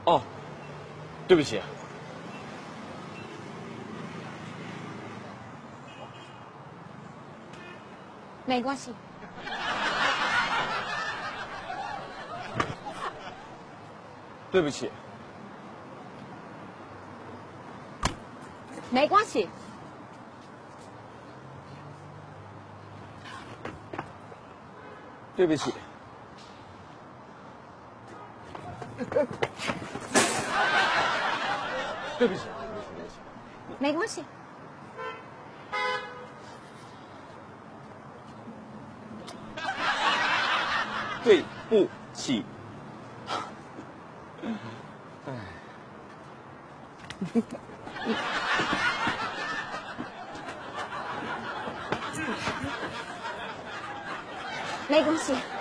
哦，对不起。 没关系。 对不起。 没关系。 对不起。对不起。 没关系。 对不起。哎。 没关系。